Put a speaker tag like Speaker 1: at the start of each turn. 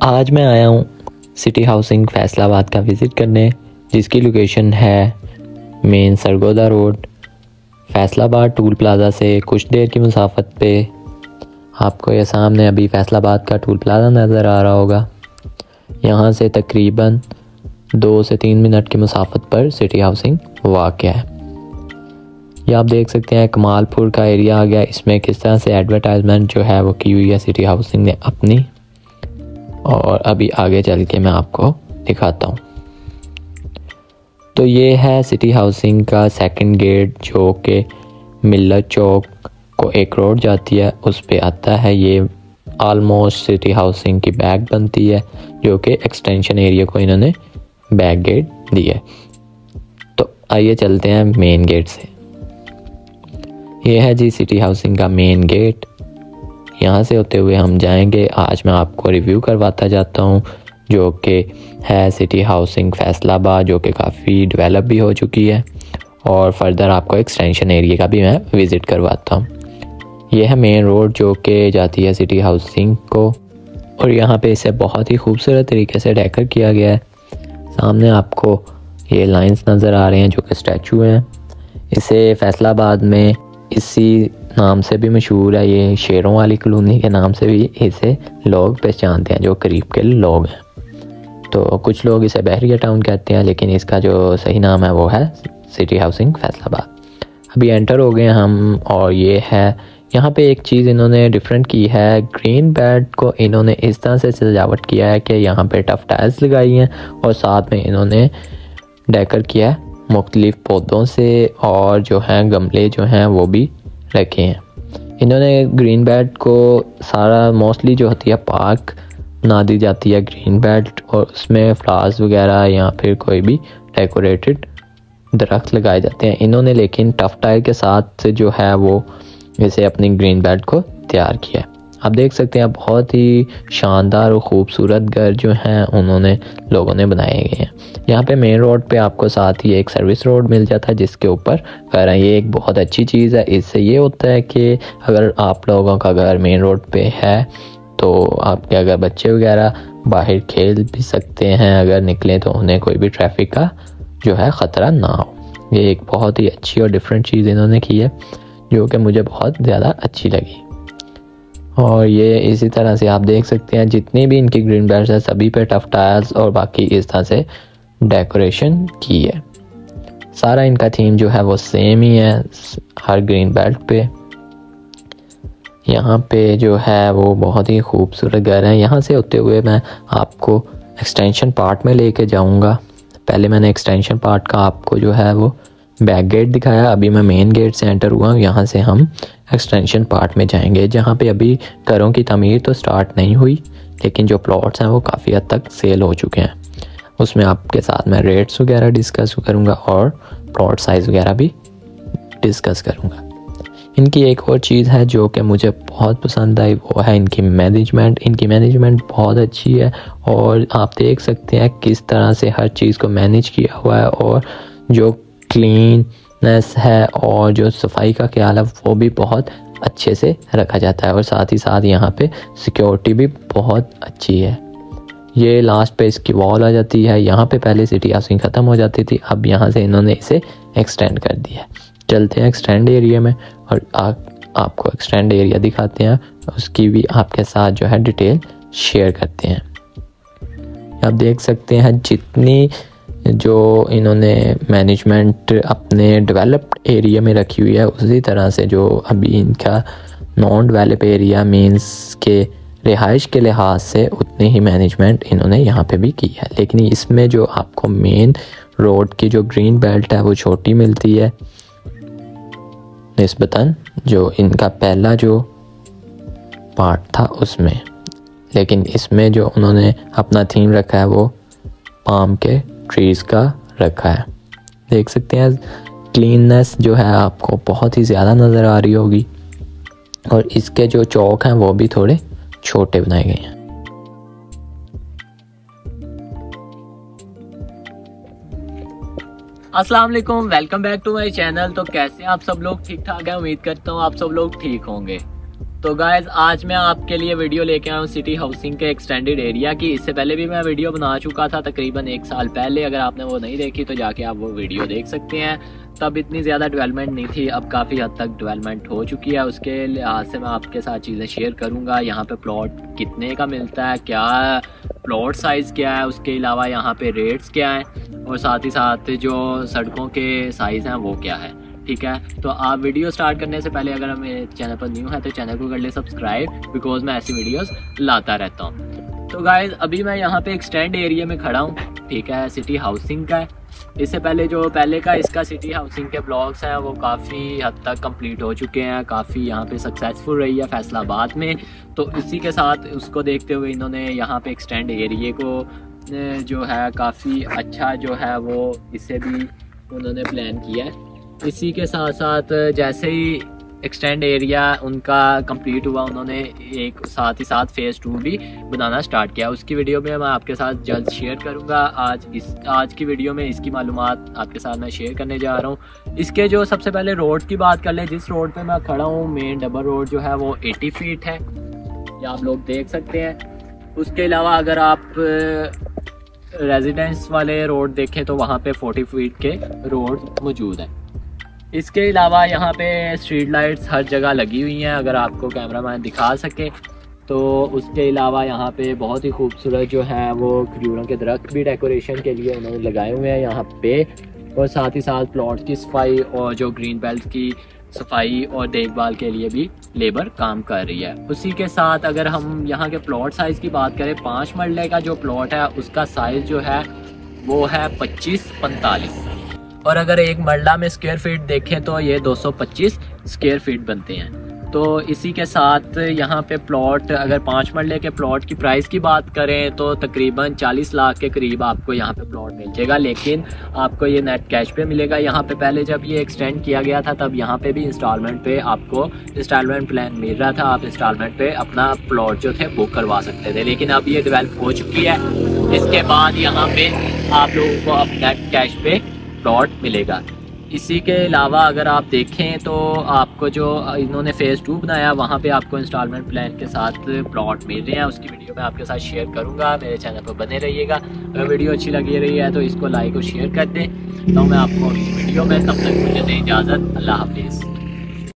Speaker 1: आज मैं आया हूँ सिटी हाउसिंग फैसलाबाद का विज़िट करने, जिसकी लोकेशन है main Sargodha road, Faisalabad toll plaza से कुछ देर की मुसाफत पे। आपको ये सामने अभी फैसलाबाद का टूल प्लाज़ा नज़र आ रहा होगा। यहाँ से तकरीबन 2 से 3 मिनट की मुसाफत पर सिटी हाउसिंग वाक़ है। ये आप देख सकते हैं कमालपुर का एरिया आ गया। इसमें किस तरह से एडवर्टाइजमेंट जो है वो की हुई है सिटी हाउसिंग ने अपनी, और अभी आगे चल के मैं आपको दिखाता हूँ। तो ये है सिटी हाउसिंग का सेकंड गेट, जो कि मिल्लत चौक को एक रोड जाती है उस पे आता है। ये आलमोस्ट सिटी हाउसिंग की बैक बनती है, जो कि एक्सटेंशन एरिया को इन्होंने बैक गेट दिया है। तो आइए चलते हैं मेन गेट से। ये है जी सिटी हाउसिंग का मेन गेट। यहाँ से होते हुए हम जाएंगे। आज मैं आपको रिव्यू करवाता जाता हूँ, जो कि है सिटी हाउसिंग फैसलाबाद, जो कि काफ़ी डेवलप भी हो चुकी है, और फर्दर आपको एक्सटेंशन एरिया का भी मैं विज़िट करवाता हूँ। यह है मेन रोड जो कि जाती है सिटी हाउसिंग को, और यहाँ पे इसे बहुत ही खूबसूरत तरीके से डेकोर किया गया है। सामने आपको ये लाइंस नज़र आ रहे हैं जो कि स्टैचू हैं। इसे फैसलाबाद में इसी नाम से भी मशहूर है, ये शेरों वाली कॉलोनी के नाम से भी इसे लोग पहचानते हैं जो करीब के लोग हैं। तो कुछ लोग इसे बहरिया टाउन कहते हैं, लेकिन इसका जो सही नाम है वो है सिटी हाउसिंग फैसलाबाद। अभी एंटर हो गए हम, और ये है यहाँ पे एक चीज़ इन्होंने डिफरेंट की है। ग्रीन बेल्ट को इन्होंने इस तरह से सजावट किया है कि यहाँ पे टफ टाइल्स लगाई हैं, और साथ में इन्होंने डेकोर किया है मुख्तलिफ पौधों से, और जो हैं गमले जो हैं वो भी रखे हैं। इन्होंने ग्रीन बेल्ट को सारा मोस्टली जो होती है पार्क बना दी जाती है ग्रीन बेल्ट, और उसमें फ्लावर्स वगैरह या फिर कोई भी डेकोरेटेड दरख्त लगाए जाते हैं। इन्होंने लेकिन टफ टाइल के साथ जो है वो इसे अपनी ग्रीन बेल्ट को तैयार किया है। आप देख सकते हैं बहुत ही शानदार और ख़ूबसूरत घर जो हैं उन्होंने लोगों ने बनाए गए हैं। यहाँ पे मेन रोड पे आपको साथ ही एक सर्विस रोड मिल जाता है जिसके ऊपर घर है। ये एक बहुत अच्छी चीज़ है। इससे ये होता है कि अगर आप लोगों का घर मेन रोड पे है तो आपके अगर बच्चे वगैरह बाहर खेल भी सकते हैं, अगर निकलें तो उन्हें कोई भी ट्रैफिक का जो है ख़तरा ना हो। ये एक बहुत ही अच्छी और डिफरेंट चीज़ इन्होंने की है, जो कि मुझे बहुत ज़्यादा अच्छी लगी। और ये इसी तरह से आप देख सकते हैं जितनी भी इनकी ग्रीन बेल्ट है सभी पे टफ टाइल्स और बाकी इस तरह से डेकोरेशन की है। सारा इनका थीम जो है वो सेम ही है हर ग्रीन बेल्ट पे। यहाँ पे जो है वो बहुत ही खूबसूरत घर है। यहाँ से होते हुए मैं आपको एक्सटेंशन पार्ट में लेके जाऊँगा। पहले मैंने एक्सटेंशन पार्ट का आपको जो है वो बैक गेट दिखाया, अभी मैं मेन गेट से एंटर हुआ हूँ। यहाँ से हम एक्सटेंशन पार्ट में जाएंगे, जहाँ पे अभी घरों की तमीर तो स्टार्ट नहीं हुई, लेकिन जो प्लॉट्स हैं वो काफ़ी हद तक सेल हो चुके हैं। उसमें आपके साथ मैं रेट्स वगैरह डिस्कस करूँगा और प्लॉट साइज़ वगैरह भी डिस्कस करूँगा। इनकी एक और चीज़ है जो कि मुझे बहुत पसंद आई, वो है इनकी मैनेजमेंट। इनकी मैनेजमेंट बहुत अच्छी है, और आप देख सकते हैं किस तरह से हर चीज़ को मैनेज किया हुआ है, और जो क्लीननेस है और जो सफाई का ख्याल है वो भी बहुत अच्छे से रखा जाता है। और साथ ही साथ यहाँ पे सिक्योरिटी भी बहुत अच्छी है। ये लास्ट पे इसकी वॉल आ जाती है। यहाँ पे पहले सिटी हाउसिंग ख़त्म हो जाती थी, अब यहाँ से इन्होंने इसे एक्सटेंड कर दिया है। चलते हैं एक्सटेंड एरिया में, और आपको एक्सटेंड एरिया दिखाते हैं, उसकी भी आपके साथ जो है डिटेल शेयर करते हैं। आप देख सकते हैं जितनी जो इन्होंने मैनेजमेंट अपने डेवलप्ड एरिया में रखी हुई है, उसी तरह से जो अभी इनका नॉन डेवलप एरिया मींस के रिहाइश के लिहाज से उतनी ही मैनेजमेंट इन्होंने यहाँ पे भी की है। लेकिन इसमें जो आपको मेन रोड की जो ग्रीन बेल्ट है वो छोटी मिलती है निस्बतन जो इनका पहला जो पार्ट था उसमें, लेकिन इसमें जो उन्होंने अपना थीम रखा है वो पाम के ट्रीज़ का रखा है। देख सकते हैं क्लीननेस जो है आपको बहुत ही ज़्यादा नज़र आ रही होगी, और इसके जो चौक हैं वो भी थोड़े छोटे बनाए गए हैं।
Speaker 2: अस्सलाम वालेकुम, welcome back to my channel. तो कैसे हैं आप सब लोग? ठीक ठाक है, उम्मीद करता हूँ आप सब लोग ठीक होंगे।
Speaker 1: तो गाइज आज मैं आपके लिए वीडियो लेके आया हूँ सिटी हाउसिंग के एक्सटेंडेड एरिया की। इससे पहले भी मैं वीडियो बना चुका था तकरीबन 1 साल पहले। अगर आपने वो नहीं देखी तो जाके आप वो वीडियो देख सकते हैं। तब इतनी ज़्यादा डेवलपमेंट नहीं थी, अब काफ़ी हद तक डेवलपमेंट हो चुकी है। उसके लिहाज से मैं आपके साथ चीज़ें शेयर करूँगा। यहाँ पे प्लॉट कितने का मिलता है, क्या प्लॉट साइज़ क्या है, उसके अलावा यहाँ पे रेट्स क्या हैं, और साथ ही साथ जो सड़कों के साइज़ हैं वो क्या है। ठीक है, तो आप वीडियो स्टार्ट करने से पहले अगर मेरे चैनल पर न्यू है तो चैनल को कर ले सब्सक्राइब, बिकॉज मैं ऐसी वीडियोस लाता रहता हूँ। तो गाइज अभी मैं यहाँ पे एक्सटेंड एरिया में खड़ा हूँ। ठीक है, सिटी हाउसिंग का है। इससे पहले जो पहले का इसका सिटी हाउसिंग के ब्लॉग्स हैं वो काफ़ी हद तक कंप्लीट हो चुके हैं, काफ़ी यहाँ पे सक्सेसफुल रही है फैसलाबाद में। तो इसी के साथ उसको देखते हुए इन्होंने यहाँ पे एक्सटेंड एरिया को जो है काफ़ी अच्छा जो है वो इसे भी उन्होंने प्लान किया है। इसी के साथ साथ जैसे ही एक्सटेंड एरिया उनका कंप्लीट हुआ, उन्होंने एक साथ ही साथ फेज़ 2 भी बनाना स्टार्ट किया। उसकी वीडियो में मैं आपके साथ जल्द शेयर करूंगा। आज की वीडियो में इसकी मालूमात आपके साथ मैं शेयर करने जा रहा हूं। इसके जो सबसे पहले रोड की बात कर ले, जिस रोड पे मैं खड़ा हूं मेन डबल रोड जो है वो 80 फीट है, ये आप लोग देख सकते हैं। उसके अलावा अगर आप रेजिडेंस वाले रोड देखें तो वहाँ पे 40 फीट के रोड मौजूद है। इसके अलावा यहाँ पे स्ट्रीट लाइट्स हर जगह लगी हुई हैं, अगर आपको कैमरामैन दिखा सके तो। उसके अलावा यहाँ पे बहुत ही खूबसूरत जो है वो खजूरों के दरख्त भी डेकोरेशन के लिए उन्होंने लगाए हुए हैं यहाँ पे, और साथ ही साथ प्लॉट की सफाई और जो ग्रीन बेल्ट की सफाई और देखभाल के लिए भी लेबर काम कर रही है। उसी के साथ अगर हम यहाँ के प्लॉट साइज़ की बात करें, 5 मरले का जो प्लॉट है उसका साइज़ जो है वो है 25-45, और अगर 1 मरला में स्क्वायर फीट देखें तो ये 225 स्क्वायर फीट बनते हैं। तो इसी के साथ यहाँ पे प्लॉट, अगर 5 मरले के प्लॉट की प्राइस की बात करें तो तकरीबन 40 लाख के करीब आपको यहाँ पे प्लॉट मिल जाएगा, लेकिन आपको ये नेट कैश पे मिलेगा। यहाँ पे पहले जब ये एक्सटेंड किया गया था तब यहाँ पे भी इंस्टॉलमेंट पे आपको इंस्टॉलमेंट प्लान मिल रहा था, आप इंस्टॉलमेंट पे अपना प्लॉट जो थे बुक करवा सकते थे, लेकिन अब ये डेवलप हो चुकी है। इसके बाद यहाँ पे आप लोगों को अब नेट कैश पे प्लॉट मिलेगा। इसी के अलावा अगर आप देखें तो आपको जो इन्होंने फेज़ 2 बनाया वहाँ पे आपको इंस्टॉलमेंट प्लान के साथ प्लॉट मिल रहे हैं। उसकी वीडियो मैं आपके साथ शेयर करूँगा, मेरे चैनल पर बने रहिएगा। अगर वीडियो अच्छी लगी रही है तो इसको लाइक और शेयर कर दें। तो मैं आपको इस वीडियो में तब तक मुझे दें इजाज़त। अल्लाह हाफिज़।